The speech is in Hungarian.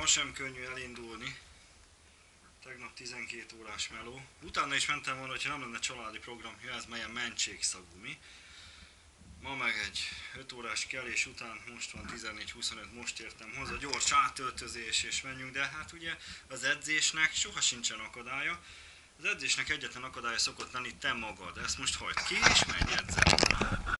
sem könnyű elindulni. Tegnap 12 órás meló. Utána is mentem volna, hogyha nem lenne családi program, ez melyen mentségszagú, mi? Ma meg egy 5 órás kelés után, most van 14:25, most értem haza, gyors átöltözés és menjünk, de hát ugye az edzésnek soha sincsen akadálya. Az edzésnek egyetlen akadálya szokott lenni te magad, ezt most hagyd ki és menj edzeni.